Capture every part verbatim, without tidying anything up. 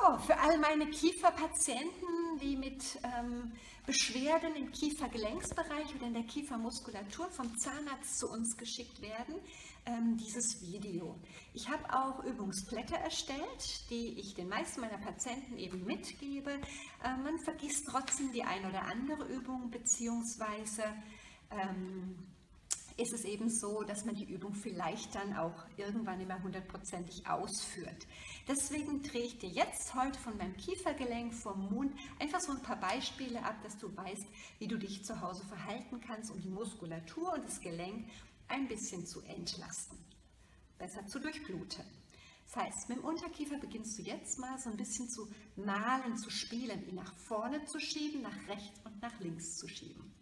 für all meine Kieferpatienten, die mit ähm, Beschwerden im Kiefergelenksbereich oder in der Kiefermuskulatur vom Zahnarzt zu uns geschickt werden, ähm, dieses Video. Ich habe auch Übungsblätter erstellt, die ich den meisten meiner Patienten eben mitgebe. Ähm, man vergisst trotzdem die ein oder andere Übung, beziehungsweise ähm, ist es eben so, dass man die Übung vielleicht dann auch irgendwann immer hundertprozentig ausführt. Deswegen drehe ich dir jetzt heute von meinem Kiefergelenk vom Mund einfach so ein paar Beispiele ab, dass du weißt, wie du dich zu Hause verhalten kannst, um die Muskulatur und das Gelenk ein bisschen zu entlasten, besser zu durchbluten. Das heißt, mit dem Unterkiefer beginnst du jetzt mal so ein bisschen zu malen, zu spielen, ihn nach vorne zu schieben, nach rechts und nach links zu schieben.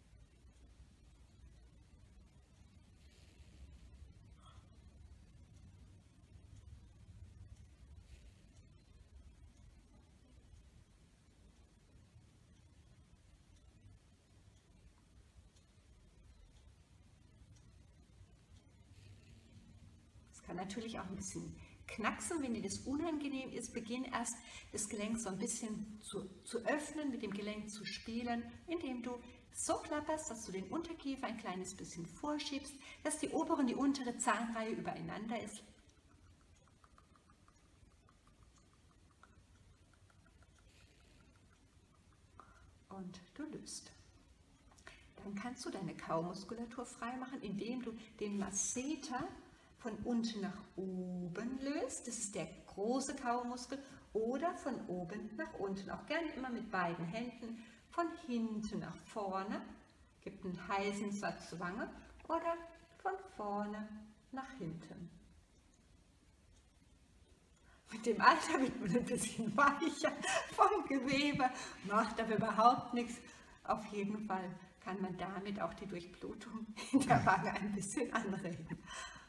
Kann natürlich auch ein bisschen knacksen, wenn dir das unangenehm ist. Beginn erst das Gelenk so ein bisschen zu, zu öffnen, mit dem Gelenk zu spielen, indem du so klapperst, dass du den Unterkiefer ein kleines bisschen vorschiebst, dass die obere und die untere Zahnreihe übereinander ist. Und du löst. Dann kannst du deine Kaumuskulatur freimachen, indem du den Masseter von unten nach oben löst, das ist der große Kaumuskel, oder von oben nach unten, auch gerne immer mit beiden Händen, von hinten nach vorne, gibt einen heißen Satz zur Wange, oder von vorne nach hinten. Mit dem Alter wird man ein bisschen weicher vom Gewebe, macht aber überhaupt nichts. Auf jeden Fall kann man damit auch die Durchblutung in der Wange ein bisschen anregen.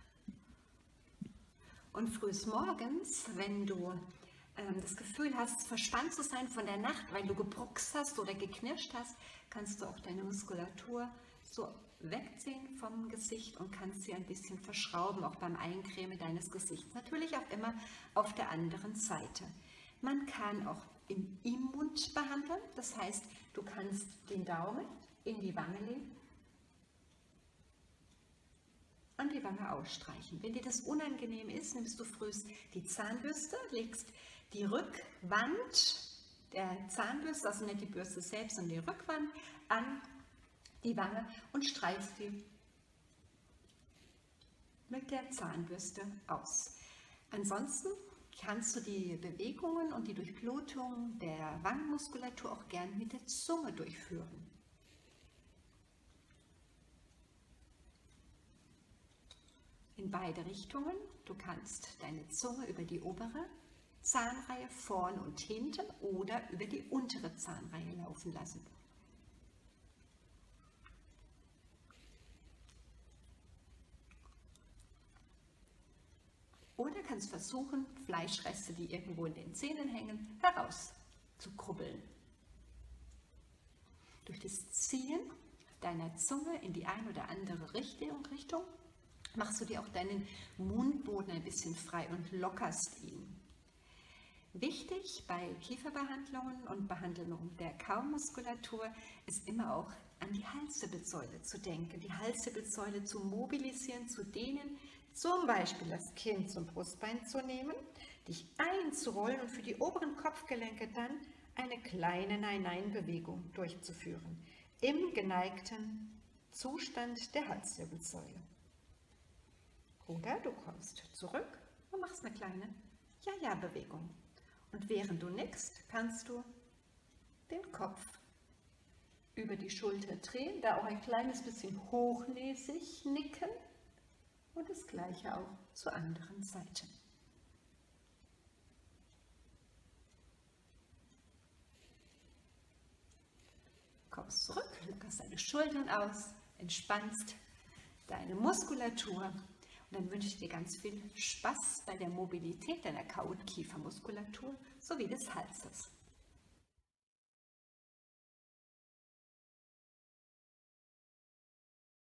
Und frühs morgens, wenn du ähm, das Gefühl hast, verspannt zu sein von der Nacht, weil du gebruckst hast oder geknirscht hast, kannst du auch deine Muskulatur so wegziehen vom Gesicht und kannst sie ein bisschen verschrauben, auch beim Eincremen deines Gesichts. Natürlich auch immer auf der anderen Seite. Man kann auch im, im Mund behandeln, das heißt, du kannst den Daumen in die Wange legen und die Wange ausstreichen. Wenn dir das unangenehm ist, nimmst du frühst die Zahnbürste, legst die Rückwand der Zahnbürste, also nicht die Bürste selbst, sondern die Rückwand an die Wange und streichst die mit der Zahnbürste aus. Ansonsten kannst du die Bewegungen und die Durchblutung der Wangenmuskulatur auch gern mit der Zunge durchführen. In beide Richtungen. Du kannst deine Zunge über die obere Zahnreihe vorne und hinten oder über die untere Zahnreihe laufen lassen. Oder kannst versuchen, Fleischreste, die irgendwo in den Zähnen hängen, herauszukrubbeln. Durch das Ziehen deiner Zunge in die eine oder andere Richtung, Richtung machst du dir auch deinen Mundboden ein bisschen frei und lockerst ihn. Wichtig bei Kieferbehandlungen und Behandlung der Kaumuskulatur ist immer auch an die Halswirbelsäule zu denken, die Halswirbelsäule zu mobilisieren, zu dehnen, zum Beispiel das Kinn zum Brustbein zu nehmen, dich einzurollen und für die oberen Kopfgelenke dann eine kleine Nein-Nein-Bewegung durchzuführen, im geneigten Zustand der Halswirbelsäule. Oder du kommst zurück und machst eine kleine Ja-Ja-Bewegung. Und während du nickst, kannst du den Kopf über die Schulter drehen, da auch ein kleines bisschen hochnäsig nicken und das gleiche auch zur anderen Seite. Kommst zurück, lockerst deine Schultern aus, entspannst deine Muskulatur und dann wünsche ich dir ganz viel Spaß bei der Mobilität deiner Kau- und Kiefermuskulatur sowie des Halses.